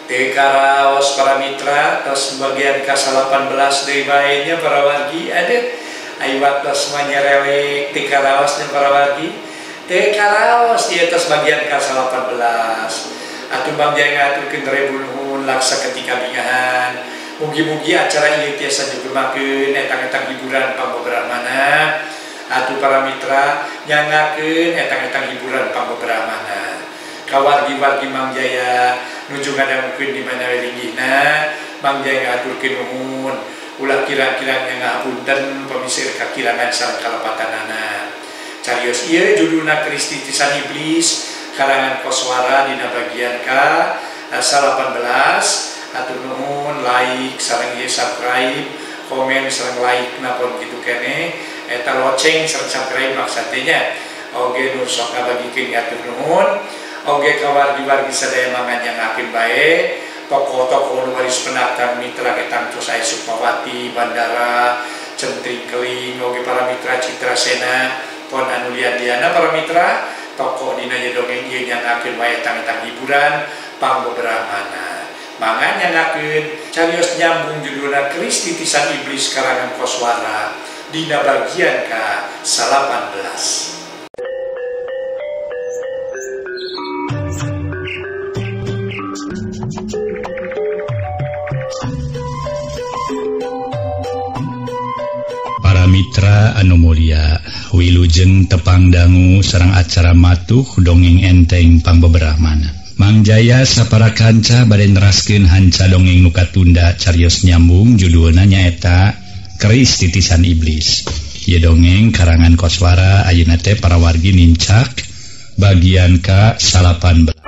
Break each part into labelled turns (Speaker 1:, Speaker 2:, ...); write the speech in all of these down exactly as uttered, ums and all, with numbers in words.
Speaker 1: Tekaraos para mitra, tos bagian ke delapan belas dari baiknya para wargi ada aiwat tos manyerewek tekaraosnya para wargi. Tekaraos di atas bagian ke delapan belas. Atuh bang jaya ngaturkeun rebulhun laksa ketika bingahan. Mugi-mugi acara ieu tiasa digemakeun etang-etang hiburan pambeberamana. Atuh para mitra nyangakeun etang-etang hiburan pambeberamana. Kawargi-wargi Mang Jaya nuju ngadangkeun di mana linggihna Mang Jaya ngaturkeun nuhun ulah kirang-kirang ngapunten pamisir kakirangan sareng kalepatanana. Carios ieu judulna Kristitisan Iblis karangan Koswara dina bagian ka delapan belas. Atur nuhun like sareng ieu subscribe, komen sareng like napon kitu keneh eta loceng sareng subscribe maksudnya oge nu sok ngabagikeun atur nuhun. Oge kawargi-wargi sadaya manganyangakeun bae tokoh-tokoh waris pendatang mitra ketang Cosai Sukmawati Bandara Centring Keling oge para mitra Citra Sena pon anu lian-liana para mitra tokoh dina dongeng ieu nyangakeun wae tang-tang hiburan pambeberamana. Mangan nyangakeun carios nyambung judulna Kristitisan Iblis karangan Koswara dina bagian ka delapan belas.
Speaker 2: Mitra anu mulia wilujeng tepang dangu sareng acara matuh dongeng enteng pambeberamana. Mang Jaya sapara kanca bade neraskeun hanca dongeng nu katunda carios nyambung judulna nyaeta Kristitisan Iblis. Ieu dongeng karangan Koswara ayeuna teh para wargi nincak bagian ka delapan belas.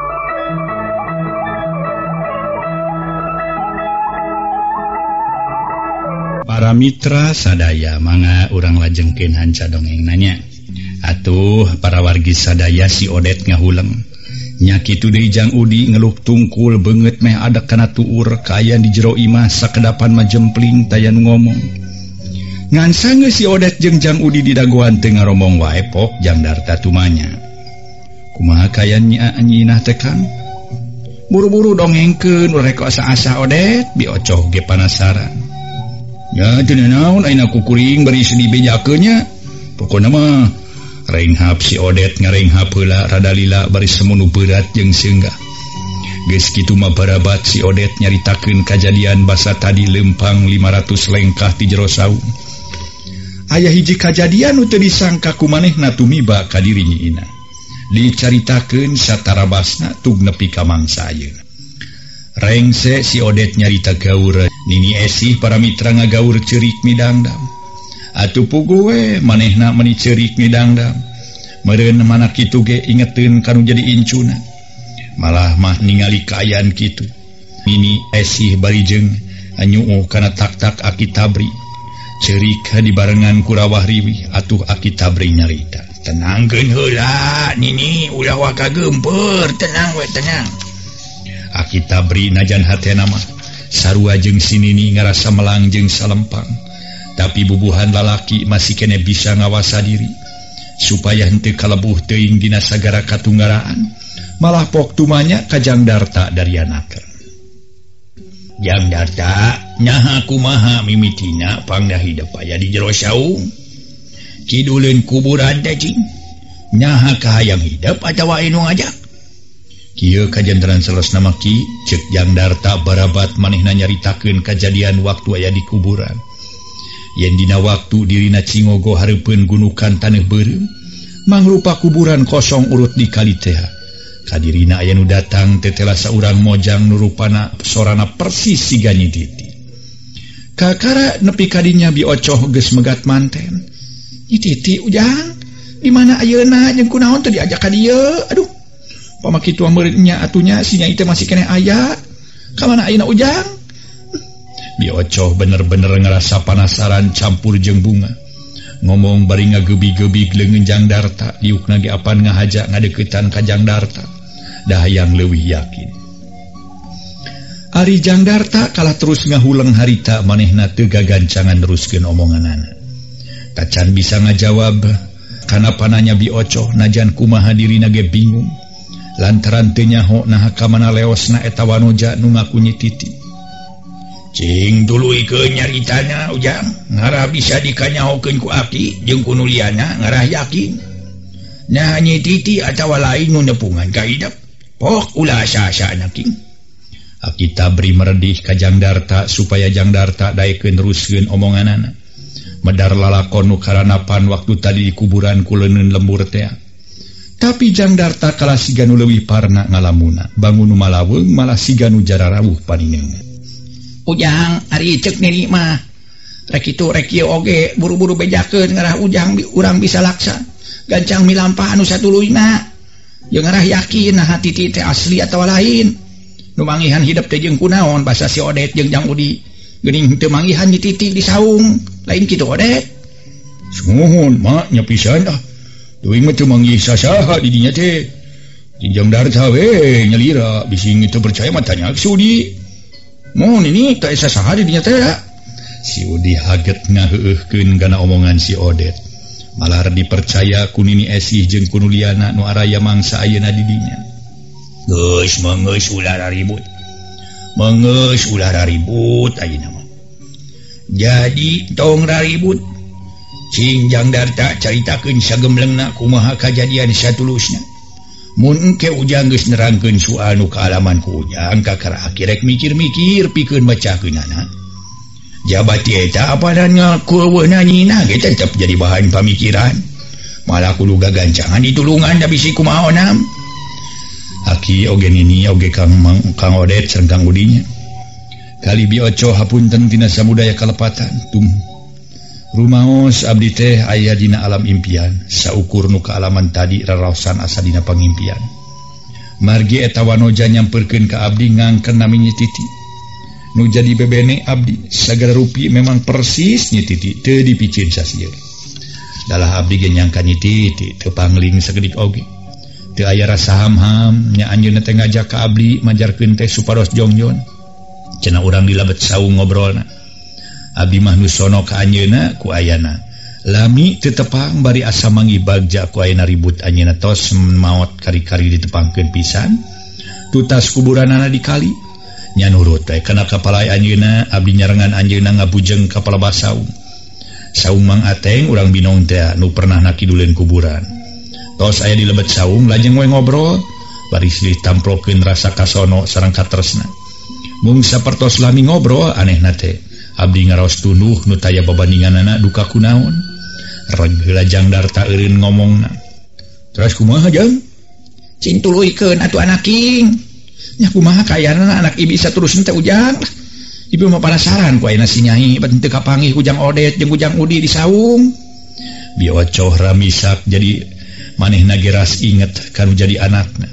Speaker 2: Para mitra sadaya mangga urang lajengkeun hanca dongeng nanya. Atuh para wargi sadaya si Odet ngahuleng. Nya kitu deui Jang Udi ngeluh tungkul beungeut meh adak kana tuur kaaya di jero imah sakedapan mah jempling taya nu ngomong. Ngan sangeus si Odet jeung Jang Udi di dagoan teu ngaromong wae pok Jang Darta tumanya. Kumaha kayan nya anyinah teh Kang? Buru-buru dongengkeun urek asa-asa Odet bi ocoh ge panasaran. Ya teu naon ayeuna kukuring bari dibejakeun nya. Pokona mah renghap si Odet ngarenghap heula rada lila bari semunu berat jeung seunggah. Geus kitu mah barabat si Odet nyaritakeun kajadian basa tadi lempang lima ratus lengkah ti jero saung. Aya hiji kajadian nu teu disangka ku manehna tumiba ka diri nyiina. Dicaritakeun satara basna tug nepi ka mangsa ayeuna. Rengse si Odet nyarita gaur nini esih para mitra ngagaur cerik midangdam. Atuh puguh we manehna meni cerik midangdam. Meureun mana kitu ge ingeteun kanu jadi incuna. Malah mah ningali kaayaan kitu. Nini esih barijeng anyuuh kana tak-tak Aki Tabri. Cerik dibarengan ku rawah riwih atuh Aki Tabri nyarita. Tenangkeun heula nini ulah waka geumpeur, tenang we tenang. Aki Tabri najan hatena mah sarua jeung si Nini ngarasa melang jeung salempang, tapi bubuhan lalaki masih kene bisa ngawasa diri supaya henteu kalebuh teuing dina sagara katunggaraan, malah pok tumanya ka Jang Darta dari anakeun. Jang Darta nyaha kumaha mimitina pangdah hidup aya di jero saung? Kiduleun kuburan teh cing. Nyaha kahayang hidup atawa anu ngajak? Kieu kajantaran selesna maki ceuk Jang Darta barabat manehna nyaritakeun kajadian waktu aya di kuburan. Yen dina waktu dirina cingogo hareupeun gunukan taneuh beureum, mangrupa kuburan kosong urut di kali teh. Kadirina aya nu datang tetela saurang mojang nu rupana sorana persis siga Nyi Titi. Kakara nepi ka dinya bi ocoh geus megat manten. Nyi Titi ujang, di mana ayeuna jeung kunaon teu diajak ka dieu? Aduh. Pamakitu meureunnya atunya si Nyai teh masih kene aya. Ka mana ayeuna ujang? Bi ocoh bener-bener ngerasa penasaran campur jeung bunga. Ngomong bari ngagebi-gebig leungeun Jang Darta, diukna ge apan ngahaja ngadeuketan ka Jang Darta. Da hayang leuwih yakin. Ari Jang Darta kalah terus ngahuleng harita manehna teu gagancangan neruskeun omonganana. Tacan bisa ngajawab kana pananya bi ocoh najan kumaha dirina ge bingung. lantaran teu nyaho naha ka mana leosna eta wanoja nu ngaku Nyi Titi. Cing tuluikeun nyaritana ujang, ngarah bisa dikanyahokeun ku Aki jeung ku Nuliana ngarah yakin. Nah Nyi Titi atawa lain nu nepungan ka hidup. Pok ulah asa-asana king. Aki tabri meredih ka Jang Darta supaya Jang Darta daekeun neruskeun omonganana. Medar lalakon nu karanapan waktu tadi di kuburan ku leunun lembur teh. Tapi Jang Darta kalah siga nu leuwih parna ngalamuna, bangun nu malaweung malah siga nu jara rawuh paningeunna. Ujang ari ceuk nini mah rek kitu rek ieu oge buru-buru bejakeun ngarah Ujang urang bisa laksa gancang milampah anu satuluyna jeung ngarah yakin nah Titi teh asli atawa lain nu mangihan hidup teh jeung kunaon basa si Odet jeung Jang Udi geuning teu mangihan Nyi Titi di saung lain kitu Odet. Sunuhun mak nya pisan ah teuing mah teu manggih sasaha di dinya teh Jang Darta we nyelira bising itu percaya mah tanya ke Sudi. Mohon ini tak esa saha di dinya teh. Si Udi haget ngaheueuhkeun kana omongan si Odet. Malah dipercaya ku Nini Esih jeung ku Nuliana nu araya mangsa ayeuna di dinya. Geus meungeus ulah ribut. Meungeus ulah ribut ayeuna mah. Jadi tong ribut. Cing Jang Darta caritakeun sagemblengna kumaha kajadian satulusna. Mun engke Ujang geus nerangkeun soal nu kaalaman ku Ujang ka Kara Aki rek mikir-mikir pikeun bacakeunana. Jabat eta apadan ngakueuweuna nyina ge tetep jadi bahan pamikiran. Malah kudu gagancangan ditulungan da bisi kumaha onam. Aki oge nini oge Kang Mang, Kang Odet sareng Kang Udinya. Kali bioco hapunten tina samudaya kalepatan tum. Rumaos abdi teh aya dina alam impian saukur nu kaalaman tadi raraosan asa dina pangimpian. Margi eta wanoja nyamperkeun ka abdi ngangkeun nami Nyi Titi. Nu jadi bebene abdi sagara rupi memang persis Nyi Titi teu dipicin sasieun. Dalah abdi ge nyangka Nyi Titi teu pangling sagedik oge. Teu aya rasa ham-ham nya anjeunna teh ngajak ka abdi majarkeun teh supados jongjon. Cenah urang dilabet saung ngobrolna. Abdi mah nu sono ka anjeunna ku ayana. Lami teu tepang bari asa mangi bagja ku ayeuna ribut anjeunna tos maot kari-kari ditepangkeun pisan. Tutas kuburanana di kali. Nya nurut teh kana kapalai anjeunna abdi nyarengan anjeunna ngabujeng ka palebah saung. Saung Mang Ateng urang binong teh nu pernah nakiduleun kuburan. Tos aya di lebet saung lajeng we ngobrol bari silih tamplokeun rasa kasono sareng katresna. Mung sapertos lami ngobrol anehna teh abdi ngaraos tunduh nu taya babandinganana duka kunaon. Regela Jang Darta eureun ngomongna. Terus kumaha Jang? Cing tuluikeun atuh anak king. Nya kumaha kayana anak ibi saterusna teh Ujang? Ibu mah penasaran ku ayeuna si Nyai bat teu kapanggih ku Jang Odet jeung ku Jang Udi di saung. Biocoh ramisak jadi manehna geras inget kanu jadi anakna.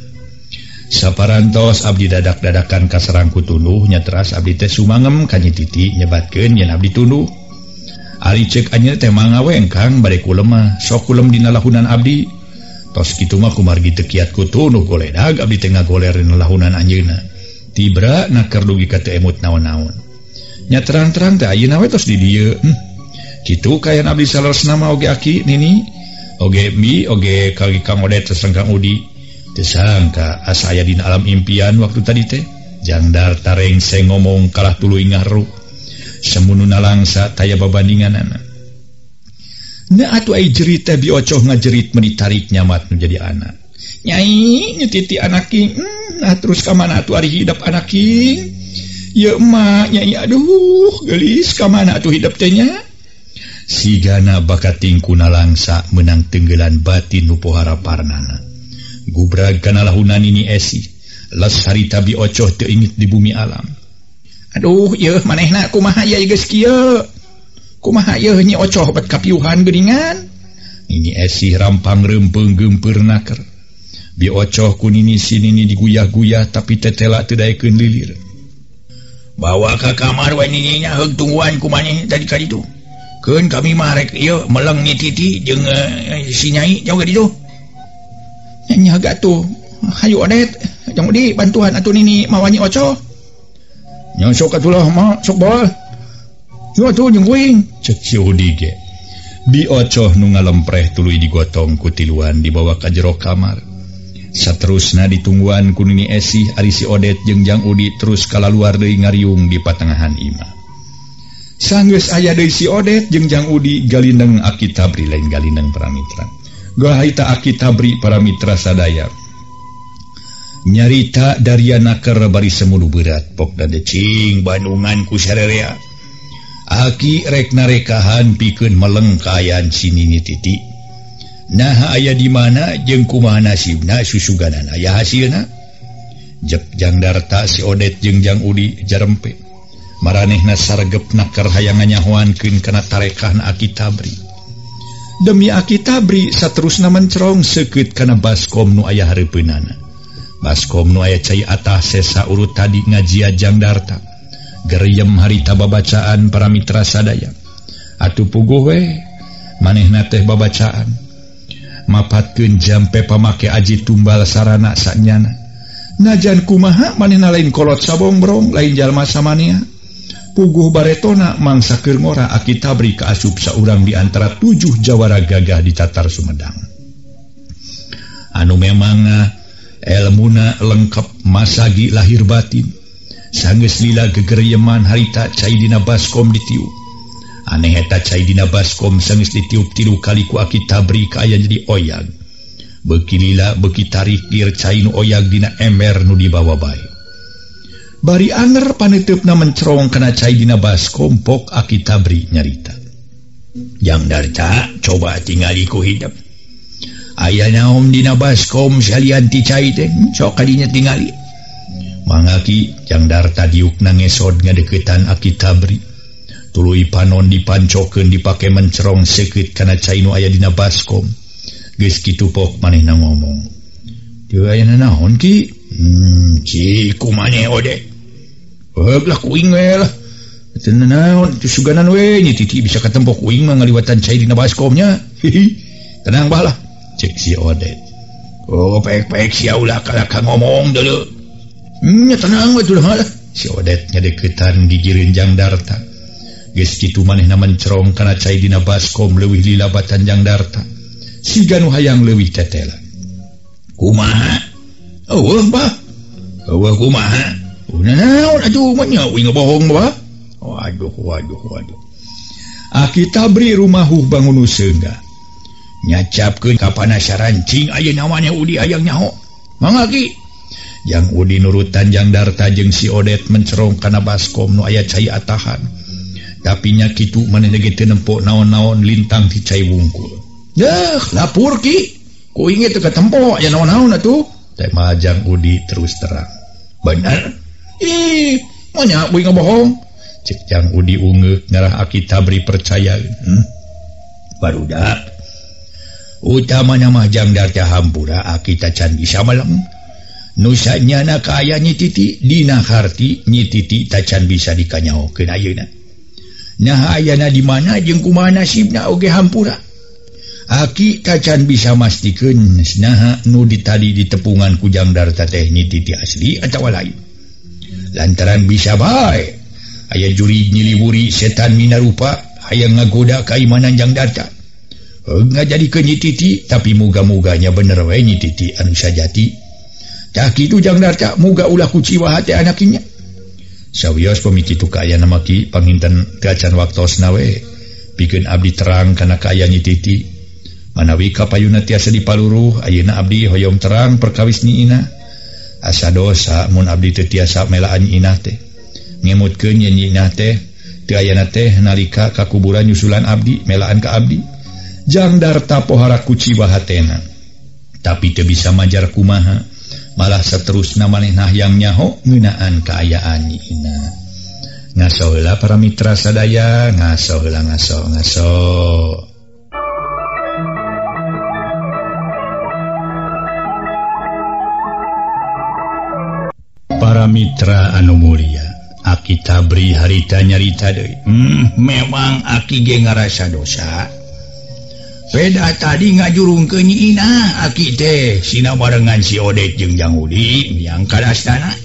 Speaker 2: Saparantos abdi dadak-dadakan ka sareng ku tunduh nya teras abdi teh sumangem ka Nyi Titi nyebatkeun yen abdi tunduh. Ari ceuk anjeun teh mangaweng Kang bade kulem mah sok kulem dina lahunan abdi. Tos kitu mah kumargi teu kiat ku tunduh goledag abdi teh ngagoler dina lahunan anjeunna. Tibra na keur dugi ka teu emut naon-naon. Nya terang-terang teh ayeuna we tos di dieu. Hm. Kitu kayan abdi salosna mah oge Aki nini. Oge mi oge kali Kang Odet sareng Kang Udi. Teu sangka asa aya dina alam impian waktu tadi teh Jang Darta rengseng ngomong kalah tuluy ngaru semununa langsa taya babandinganana. Na atuh ai jerit teh biocoh ngajerit menitarik nyamat nu jadi anak. Nyai Nyi Titi anak king. Hmm, nah terus ka mana atuh ari hidup anak king? Ye emak Nyai aduh geulis ka mana atuh hidup teh nya? Sigana bakat tingkuna langsa menang tenggelan batin nu pohara parnana. Gubrag kana lahunan Nini Esih les harita biocoh teu inget di bumi alam. Aduh yeuh manehna kumaha ya geus kieu? Kumaha yeuh Nyi Ocoh bet kapiuhan geuningan? Nini Esih rampang reumpeng geumpeurna keur. Biocoh ku Nini si Nini diguyah-guyah tapi tetela teu daekeun lilir. Bawa ka kamar we Nini nya heug tungguan ku maneh tadi ka ditu. Keun kami mah rek ieu meleng Nyi Titi jeung uh, si Nyai jauh ka ditu. Nya gatuh hayu Odet Jang Udi bantuan atuh Nini mawa Nyi Ocoh. Nya sok atuh mah sok bae. Yo atuh jeung kuing cek si Udi ge. Biocoh nu ngalempreh tuluy digotong ku tiluan dibawa ka jero kamar. Saterusna ditungguan kunini esih ari si Odet jeung Jang Udi terus kalaluar deui ngariung di patengahan imah. Sanggeus aya deui si Odet jeung Jang Udi galindeng Aki Tabri lain galindeng para mitra. Gahaita Aki Tabri para mitra sadaya. Nyarita dariana keur bari semulu berat pokna decing Bandungan ku sarerea. Aki rek narekahan pikeun meleng kaayaan si Nini Titi. Nah aya di mana jeung kumaha nasibna susuganan aya hasilna. Jep Jang Darta si Odet jeung Jang Udi jarempe. Maranehna saregepna keur hayang nganyahoankeun kana tarekahna Aki Tabri. Demi Aki Tabri saterusna mencerong seukeut kana baskom nu aya hareupeunana. Baskom nu aya cai atah sesa urut tadi ngajia Jang Darta. Geriem harita babacaan para mitra sadaya. Atuh puguh we manehna teh babacaan. Mapatkeun jampe pamake aji tumbal sarana sanyana. Najan kumaha manehna lain kolot sabongbrong lain jalma samania. Puguh baretona mangsa keur ngora Aki Tabri kaasup saurang di antara tujuh jawara gagah di Tatar Sumedang. Anu memang elmuna lengkap masagi lahir batin. Sanggeus lila gegeryeman harita cai dina baskom ditiup. Aneh eta cai dina baskom sanggeus ditiup tilu kali ku Aki Tabri kaaya jadi oyag. Beuki lila beuki tarik dir cai nu oyag dina ember nu dibawa bae. Bari anger paneteupna mencerong kana cai dina baskom pok Aki Tabri nyarita. Jang Darta coba tingali ku hidup. Aya naon dina baskom salian ti cai teh sok kadinya tingali. Mangaki Jang Darta diuk nangesod ngadeuketan Aki Tabri. Tuluy panon dipancokeun dipake mencerong seukeut kana cai nu aya dina baskom. Geus kitu pok manehna ngomong. Teu aya naon ki? Hmm, ci kumaneh Ode. Heug lah kuing we lah. Teu naon teu suganan we nya Titi bisa katempo kuing mah ngaliwatan cai dina baskomnya. Hihi. Tenang bae lah, cek si Ode. Oh, pek-pek sia ulah kalaka ngomong deuleu. Nya tenang we tuh lah. Si Odet ngadeuketan gigireun Jang Darta. Geus kitu manehna mencerong kana cai dina baskom leuwih lila batan Jang Darta. Siga nu hayang leuwih tetelan. Kumaha? Eueuh bah. Eueuh kumaha? Udah naon atuh mah nya uing ngebohong bah. Waduh waduh waduh. Aki Tabri rumahuh bangun seungga. Nyacapkeun ka panasaran cing aya namanya Udi hayang nyaho. Mangga ki. Jang Udi nurutan Jang Darta jeung si Odet mencerong kana baskom nu aya cai atahan. Tapi nya kitu manehna ge teu nempo naon-naon lintang ti cai wungkul. Yah, lapur ki. Kuing teu katempo aya naon-naon atuh. Teh Jang Udi terus terang. Bener. Ih, moal nya uing ngebohong. Cek Jang Udi ungeuk ngarah Aki Tabri percaya. Hmm. Barudak. Utamana mah Jang Darta hampura Aki tacan bisa malem. Nusa nyana kaya Nyi Titi dina harti Nyi Titi tacan bisa dikanyaokeun ayeuna. Nah ayana di mana jeung kumaha nasibna oge hampura. Aki tacan bisa mastikeun naha nu ditali di tepungan ku Jang Darta teh Nyi Titi asli atawa lain. Lantaran bisa bae aya juri nyiliburi setan minarupa hayang ngagoda kaimanan Jang Darta. Heug ngajadikeun Nyi Titi tapi muga-muganya bener we Nyi Titi anu sajati. Tah kitu Jang Darta muga ulah kuciwa hate anakinya. Sawios pamikitu kaayana maki panginten gacan waktosna we pikeun abdi terang kana kaaya Nyi Titi. Manawi kapayuna tiasa dipaluruh ayeuna abdi hoyong terang perkawis Nyi Ina. Asa dosa mun abdi teu tiasa melaan Nyi Ina teh. Ngemutkeun Nyi Ina teh teu ayana teh nalika ka kuburan nyusulan abdi melaan ka abdi. Jang Darta pohara kuciwa hatena. Tapi teu bisa majar kumaha. Malah saterusna manehna yang nyaho ngeunaan kaayaan Nyi Ina. Ngaso heula para mitra sadaya, ngaso heula ngaso ngaso. Para mitra anu mulia, Aki Tabri harita nyarita deui. Hmm, memang Aki ge ngarasa dosa. Peda tadi ngajurung ke Nyi Ina Aki teh sina barengan si Odet jeung Jang Udi miang ka astana.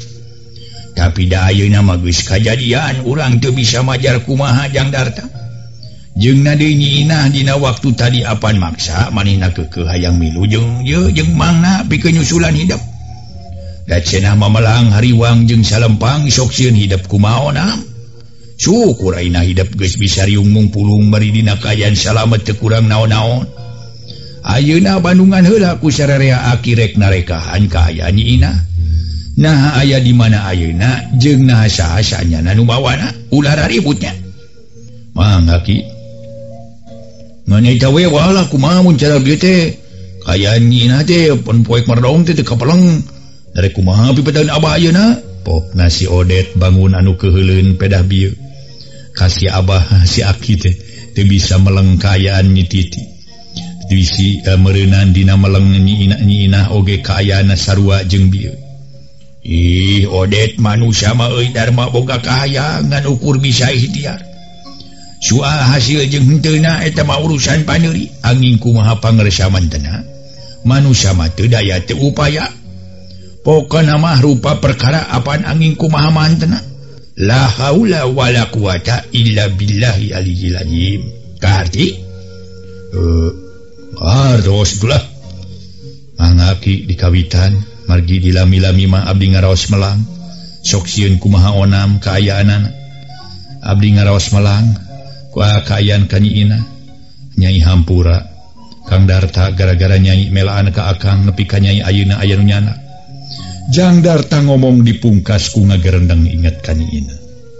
Speaker 2: Tapi da ayeuna mah geus kajadian urang teu bisa majar kumaha Jang Darta. jeung nadenya dina waktu tadi apan maksa manehna kekeh hayang milu jeung ye jeung mangna pikeun nyusulan hidup. Da cenah mamelang hariwang jeung salempang sok sieun hidup kumaha. Syukur ayeuna hidup geus bisa riung mungpulung bari dina kaayaan salamet teu kurang naon-naon. Ayeuna Bandungan heula ku sararea akirek narekahan kaayaan nyiina. Nah aya di mana ayeuna jeung nah saha-sahanya nu bawana ulah ributnya. Mangga ki. Nganyaita we wala kumaha mun cara bieu teh kaayaan nyiina teh pun poek mardong teh teu kapeleng. Dari kumaha pipedaun abah ayeuna? Pok nasi Odet bangun anu keheuleun pedah bieu. Kasih abah si Aki teh teu bisa meleng kaayaan Nyi Titi. Bisi uh, meureunan dina meleng nyiina nyiina oge kaayaanna sarua jeung bieu. Ih Odet manusia mah euy darma boga kahayangan ukur bisa ikhtiar. Soal hasil jeung henteuna eta mah urusan paneuri, angin kumaha pangresaman tena. Manusia mah teu daya teu upaya. Pokona mah rupa perkara apaan angin kumaha mantena. La haula wala quwata illa billahi aliyil azim. Karti? Eh, harus itulah. Mangaki di kawitan, margi dilami-lami mah abdi ngaraos melang. Sok sieun kumaha onam kaayaanana. Abdi ngaraos melang, ku kaayaan ka nyiina. Nyai hampura. Kang Darta gara-gara nyai melaan ka akang nepi ka nyai ayeuna aya nu nyana. Jang Darta ngomong dipungkas ku ngagerendeng inget ka nyiina.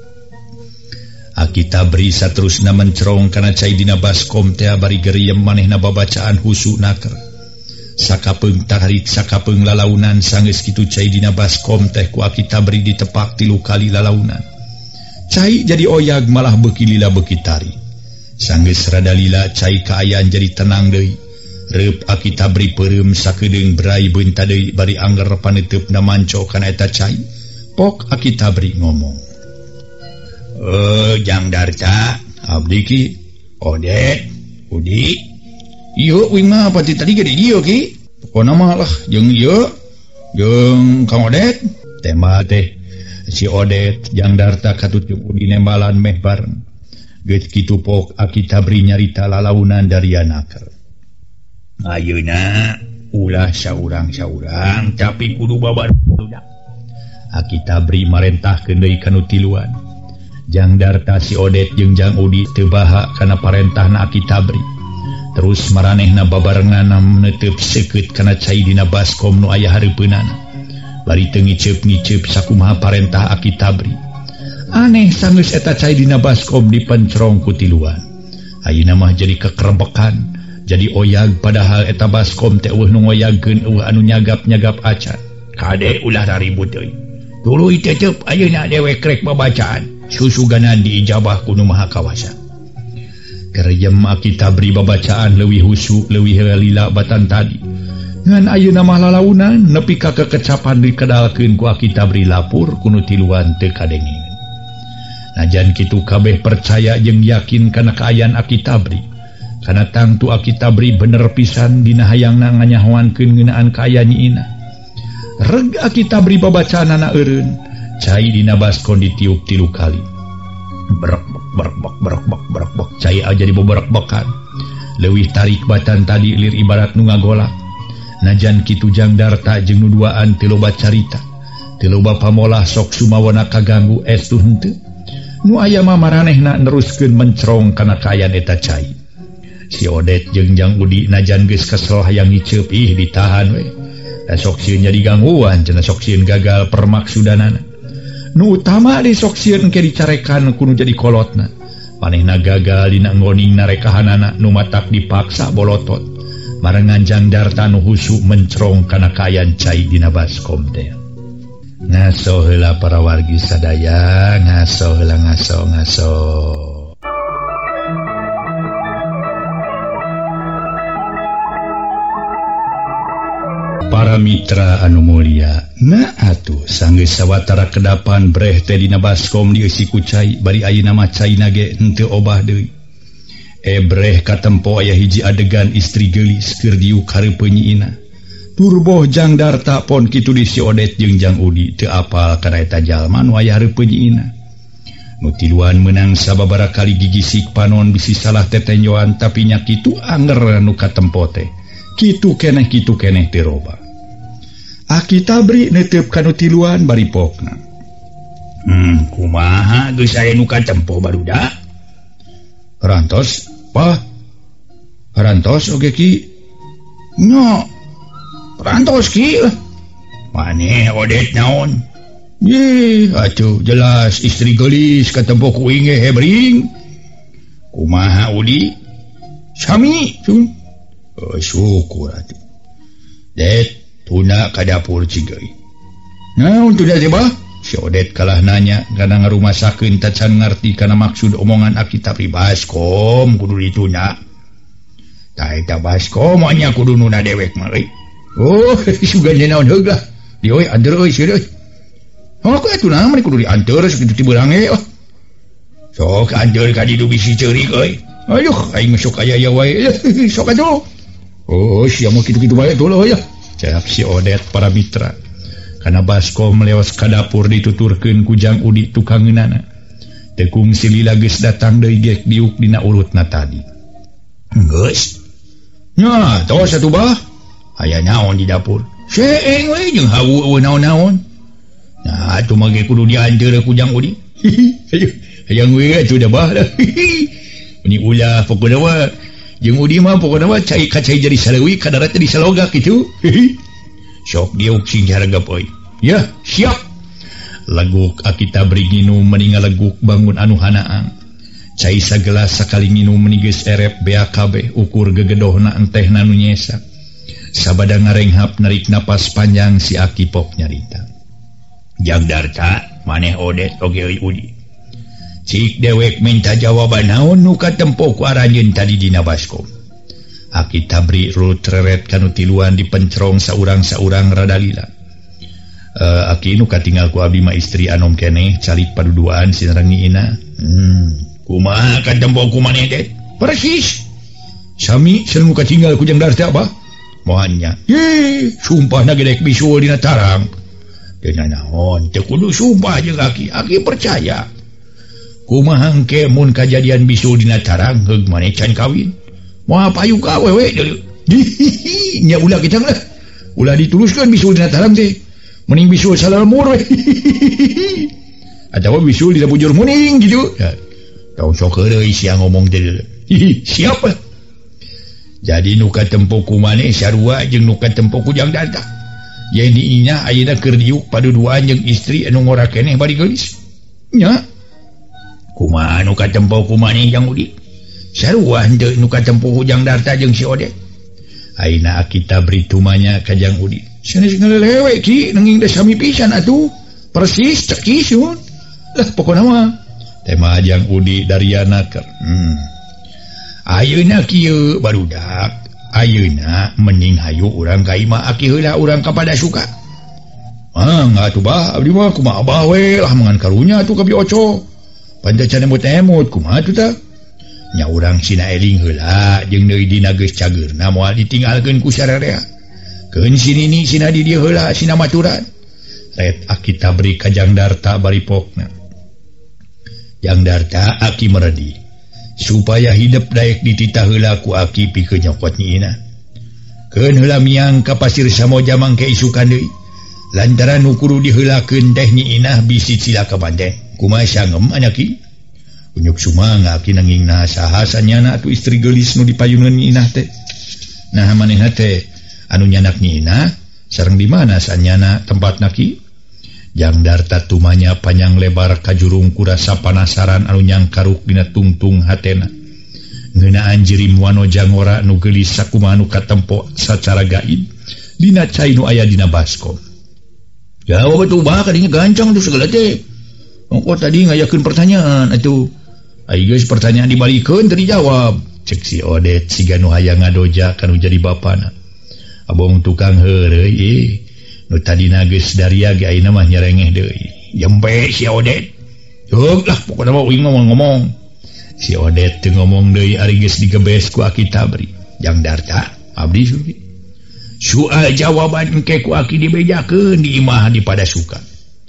Speaker 2: Aki Tabri saterusna mencerong kana cai dina baskom teh bari geriem manehna babacaan husu naker. Sakapeung tarik sakapeung lalaunan sanggeus kitu cai dina baskom teh ku Aki Tabri ditepak tilu kali lalaunan. Cai jadi oyag malah beuki lila beuki tari. Sanggeus rada lila cai kaayaan jadi tenang deui. Reup Aki Tabri peureum sakedeung berai beunta deui bari angger paneteupna manco kana eta cai. Pok Aki Tabri ngomong. Eh Jang Darta, abdi ki Odet, Udi. Ieu wing mah pati tadi ge di dieu ki. Pokona mah lah jeung ieu jeung Kang Odet. Tema teh si Odet Jang Darta katut jeung Udi nembalan meh bareng. Geus kitu pok Aki Tabri nyarita lalaunan dari anaker. Ayeuna ulah saurang-saurang tapi kudu babar budak. Aki Tabri marentahkeun deui kanu tiluan. Jang Darta si Odet jeung Jang Udi teu baha kana parentahna Aki Tabri. Terus maranehna babarengan neuteub seukeut kana cai dina baskom nu aya hareupeunana. Bari teu ngiceup-ngiceup sakumaha parentah Aki Tabri. Aneh sanggeus eta cai dina baskom dipencerong ku tiluan. Ayeuna mah jadi kekerebekan. Jadi oyag padahal eta baskom teh eueuh nu ngoyagkeun eueuh anu nyagap-nyagap acan. Kade ulah raribut deui. Tuluy tetep ayeuna dewek rek babacaan. Susuganan diijabah ku nu maha kawasa. Kerjem Aki Tabri babacaan leuwih husu leuwih lila batan tadi. Ngan ayeuna mah lalaunan nepi ka kekecapan dikedalkeun ku Aki Tabri lapur kuno tiluan teu kadenging. Najan kitu kabeh percaya jeung yakin kana kaayaan Aki Tabri. Kana tangtu Aki Tabri bener pisan dina hayangna nganyahoankeun ngeunaan kaayaan nyiina. Reg Aki Tabri babacaanana eureun, cai dina baskom ditiup tilu kali. Brek brek brek brek brek brek brek cai aja dibobrek-bekan. Leuwih tarik batan tadi lir ibarat nu ngagolak. Najan kitu Jang Darta jeung nu duaan teu loba carita. Teu loba pamolah sok sumawana kaganggu estu henteu. Nu aya mah maranehna neruskeun mencerong kana kaayaan eta cai. Si Odet jeung Jang Udi najan geus kesel hayang ngiceup ih ditahan we. Da sok sieun jadi gangguan cenah sok sieun gagal permaksudanana. Nu utama di sok sieun ke dicarekan kudu jadi kolotna. Manehna gagal dina ngoning narekahanana nu matak dipaksa bolotot. Marengan Jang Darta nu husu mencerong kana kaayaan cai dina baskom teh. Ngaso heula para wargi sadaya, ngaso heula ngaso ngaso. Para mitra anu mulia, na atuh sanggeus sawatara kedapan breh teh dina baskom dieusi ku cai bari ayeuna mah caina ge henteu obah deui. E breh katempo aya hiji adegan istri geulis keur diuk hareupeun nyiina. Turboh Jang Darta pon kitu di si Odet jeung Jang Udi teu apal kana eta jalma nu aya hareupeun nyiina. Nutiluan menang sababara kali gigisik panon bisi salah tetenjoan tapi nya kitu anger nu katempo teh. Kitu keneh kitu keneh diroba. Aki Tabri netep ka nutiluan bari pokna. Hmm, kumaha geus aya nu katempo barudak? Rantos, pa. Rantos oge ki. Nya. Rantos ki. Maneh odet naon? Ye, atuh jelas istri gelis katempo ku inge hebring. Kumaha Udi? Sami, sun. Oh, syukur atuh. Det tuna ka dapur cigeuy. Naon teh teh bah? Si Odet kalah nanya kana ngarumasakeun tacan ngarti kana maksud omongan Aki Tabri baskom kudu dituna. Tah eta baskom nya kudu nuna dewek mah euy. Oh, sugan naon heuglah. Di euy anteur euy seueur euy. Oh, ku atuh naon mah kudu dianteur sakitu ti beurang ge. Oh. Sok anteur ka ditu bisi ceurik euy. Aduh, aing sok aya ya wae. Sok atuh. Oh, sia mah kitu-kitu bae tuh lah ya. Cak si Odet para mitra. Kana baskom leos ka dapur dituturkeun ku Jang Udi tukangeunana. Tekung silila geus datang deui gek diuk dina urutna tadi. Geus. Nya, tos atuh bah. Aya naon di dapur? Seeng we jeung hawu eueuh naon-naon. Nah, atuh mah ge kudu dianteur ku Jang Udi. Ayo, hayang we atuh da bah. Ini ulah pokona mah jeung Udi mah pokona mah cai kacai jadi saleuwi kadarat jadi salogak kitu. Sok diuk sing haragap euy. Ya, siap. Leguk Aki Tabri nginum meningal leguk bangun anu hanaang. Cai sagelas sakali nginum menigeus erep bea kabeh ukur gegedohna entehna nu nyesa. Sabada ngarenghap narik napas panjang si Aki pok nyarita. Jang Darta, maneh Odet oge euy Udi. Cik dewek minta jawaban naon nu katempo ku aranjeun tadi dina baskom. Aki Tabri rut reret kanu tiluan dipencerong saurang-saurang radalila. Uh, Aki nu katinggal ku abdi mah istri anom keneh calik paduduaan sinerengiina. Hmm, kumaha katempo ku maneh det? Persis. Sami sareng nu katinggal ku Jang Darta bah. Mohannya. Ye, sumpahna gedek bisul dina tarang. Dina naon teu kudu sumpah jeung Aki. Aki percaya. Kumaha engke mun kajadian bisul dina tarang heug maneh can kawin. Moal payung ka awewe deui. Nya ulah kita mah. Ulah dituluskeun bisul dina tarang teh. Mending bisul salalmur we. Atawa bisul dina bujur muning gitu. Ya. Tong sok deui sia ngomong teh. Siap. Jadi nu katempo ku maneh sarua jeung nu katempo ku Jang Darta. Yen diinya ayeuna keur diuk paduduan jeung istri anu ngora keneh bari geulis. Nya. Kumaha nu katempo ku maneh Jang Udi? Sarua henteu nu katempo ku Jang Darta jeung si Odet. Ayeuna Aki Tabri tumanya ka Jang Udi. Sanes ngalelewe ki nanging da sami pisan atuh. Persis cek kisun. Lah pokona mah tema Jang Udi dariana keur. Hmm. Ayeuna kieu barudak. Ayeuna mending hayu urang ka imah Aki heula urang kapada suka. Ah, ngatuh bah abdi mah kumaha abah we lah mangan karunya atuh ka bi oco. Pantacan emut-emut kumaha atuh tah? Nya urang sina eling heula jeung deui dina geus cageurna moal ditinggalkeun ku sararea. Keun sinini sina di dieu heula sina maturan. Ret Aki Tabri ka Jang Darta bari pokna. Jang Darta Aki meredi supaya hidup daek dititah heula ku Aki pikeun nyokot nyiina. Keun heula miang ka pasir Samoja mangke isukan deui. Lantaran nu kudu diheulakeun teh nyiina bisi cilaka banteng. Kumaha sangem anaki? Unyuk sumanga Aki nanging nah saha sanyana atuh istri geulis nu dipayungeun nyiinah teh. Nah manehna teh anu nyanak nyiinah sareng di mana sanyana tempatna Ki? Jang Darta tumanya panjang lebar ka jurung kurasa panasaran anu nyangkaruk dina tungtung hatena. Ngeunaan jirim wano jangora nu geulis sakumaha anu katempo sacara gaib dina cai nu aya dina baskom. Jawab atuh bah kadinya gancang tuh segala teh. Ongko tadi ngayakeun pertanyaan atuh. Ai geus pertanyaan dibalikeun teu dijawab. Cek si Odet siga nu hayang ngadoja kanu jadi bapana. Abong tukang heureuy eh. Nu tadina geus daria ge ayeuna mah nyerengeh deui. Jempe si Odet. Heug lah pokona mah uing ngomong-ngomong. Si Odet teu ngomong deui ari geus digebes ku Aki Tabri. Jang Darta abdi suri. Soal jawaban engke ku Aki dibejakeun di imah di pada suka.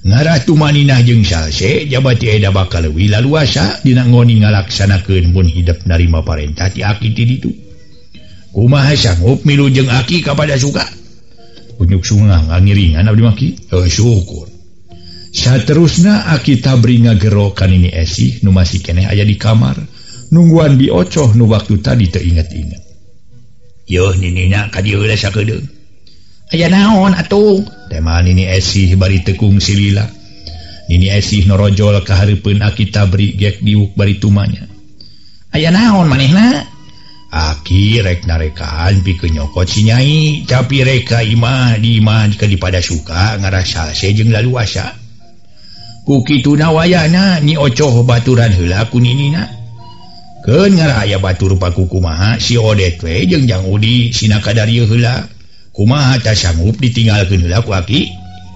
Speaker 2: ngarah tumaninah jeung salse jabati eda bakal leuwih laluasa dina ngoni ngalaksanakeun mun hidup narima parentah ti aki ti ditu. Kumaha sanggup milu jeung aki kapada suka? Unyuk sungang ngiringan abdi maki. Oh syukur. Saterusna aki tabri ngagero ka nini Esih nu masih keneh aya di kamar nungguan biocoh nu waktu tadi teu inget-inget. Yo nininya ka dieu heula sakedeung. Aya naon atuh? Tema nini Esih bari tekung silila. Nini Esih norojol ka hareupeun aki tabri gek diuk bari tumanya. Aya naon manehna? Aki rek narekaan pikeun nyokot si nyai, tapi reka imah di imah ke dipada suka ngarasa salse jeung laluasa. Ku kituna wayana Nyi Ocoh baturan heula ku ninina. Keun ngarah aya batur paku kumaha si Odet we jeung Jang Udi sina kadarieu heula. Kumaha tah sanggup ditinggalkeun heula ku aki?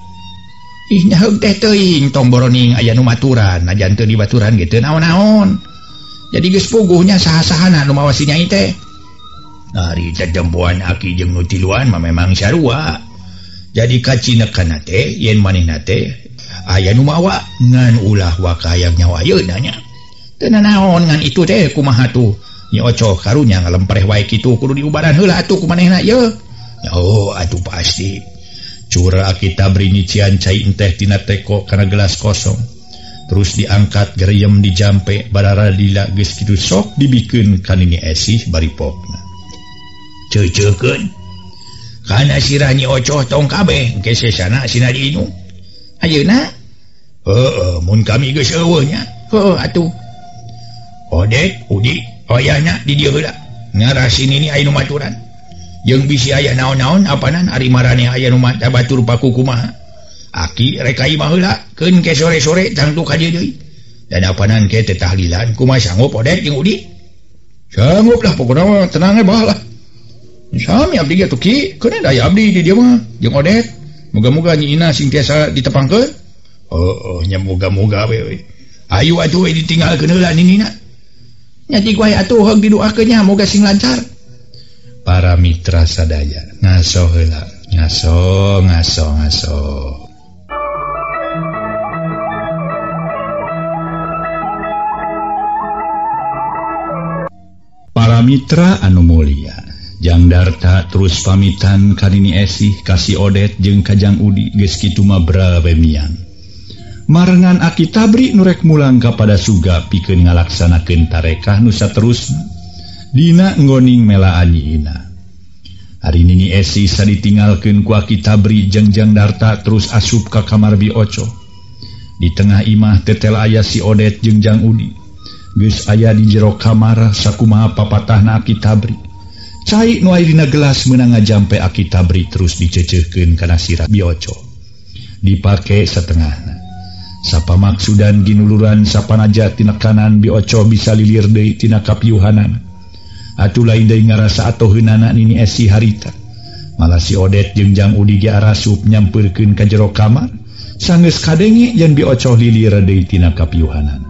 Speaker 2: Ih nyaheug teh teuing tong boroning aya nu maturan, najan teu dibaturan ge teu naon-naon. Jadi geus puguhnya saha-sahana nu mawa si nyai teh. Ari jajemboan aki jeung nu tiluan mah memang sarua. Jadi kacineukna teh yen manehna teh aya nu mawa ngan ulah wakayang nyawa yeuna nya. Teu naon ngan itu teh kumaha tuh? Nyi Ocoh karunya ngalempreh wae kitu kudu diubaran heula atuh ku manehna ye. Oh atuh pasti. Cura aki tabri nyician cai teh tina teko kana gelas kosong. Terus diangkat gereyem di jampe barara lila geus kitu sok dibikeun ka nini Esih bari popna. Ceuceukeun. Kana sirah Nyi Ocoh tong kabeh engke sesana sina diinu. Ayeuna? Heueuh mun kami geus eueuh nya. Heueuh atuh. Odet, Udi, oyana di dieu heula. Ngarah sini ni aya nu maturan. Jeung bisi aya naon-naon apanan ari marane aya nu mata batur paku kumaha. Aki rek ka imah heula keun ke sore-sore tangtu ka dieu deui. Dan apanan ke teh tahlilan kumaha sanggup Odet jeung Udi? Sanggup lah pokona mah tenang we bae lah. Sami abdi ge tuh ki, keun aya abdi di dieu mah jeung Odet. Moga-moga Nyi Ina sing tiasa ditepangkeun. Heueuh nya moga-moga we. Ayo atuh we ditinggalkeun heula ninina. Nya ti wae atuh heug didoakeun nya moga sing lancar. Para mitra sadaya ngaso heula, ngaso ngaso ngaso. Para mitra anu mulia, Jang Darta terus pamitan ka nini Esih kasih Odet jeung ka Jang Udi geus kitu mah brawe mian. Marengan aki tabri nurek mulang kapada suga pikeun ngalaksanakeun tarekah nu saterusna dina ngoning melaan Nyi Ina. Hari nini Esih saditinggalkeun ku aki tabri jeung Jang Darta terus asup ka kamar biocoh. Di tengah imah tetel aya si Odet jeung Jang Udi. Geus aya di jero kamar sakumaha papatahna aki tabri. Cai nu aya dina gelas meunang ngajampe aki tabri terus diceuceukeun kana sirah biocoh. Dipake satengahna. Sapa maksudan ginuluran sapanaja tina kanan biocoh bisa lilir deui tina kapiuhanan. Atuh lain deui ngarasa atoheunana nini Esih harita. Malah si Odet jeung Jang Udi ge arasup nyampeurkeun ka jero kamar. Sanggeus kadenge yen biocoh lilir deui tina kapiuhanan.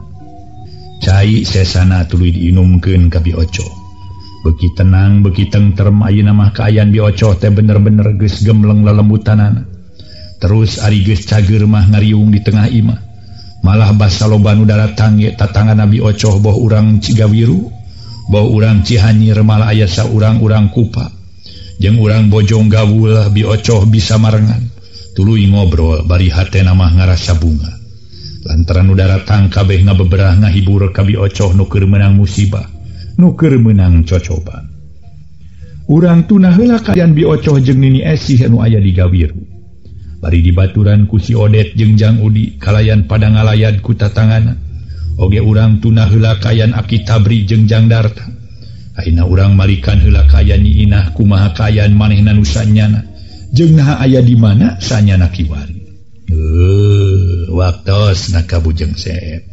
Speaker 2: Cai sesana tuluy diinumkeun ka biocoh. Beuki tenang beuki tentrem ayeuna mah kaayaan biocoh teh bener-bener geus gemleng lelembutanana. Terus ari geus cager mah ngariung di tengah imah. Malah basa loba nu datang ge tatangana biocoh boh urang Cigawiru, boh urang Cihanyir malah aya saurang-urang kupa. Jeung urang Bojong Gawul biocoh bisa marengan. Tuluy ngobrol bari hatena mah ngarasa bunga. Lantaran nu datang kabeh ngabeberah ngahibur ka biocoh nu keur meunang musibah, nu keur meunang cocoban. Urang tuna heula kaayaan biocoh jeung nini Esih anu aya di Gawiru. Bari dibaturan ku si Odet jeung Jang Udi kalayan pada ngalayan ku tatangana. Oge urang tuna heula kaayaan aki tabri jeung Jang Darta. Ayeuna urang malikan heula kaayaan Nyi Inah kumaha kaayaan manehna nu sanyana jeung naha aya di mana sanyana kiwari. Heuh waktos na kabujeng Sep.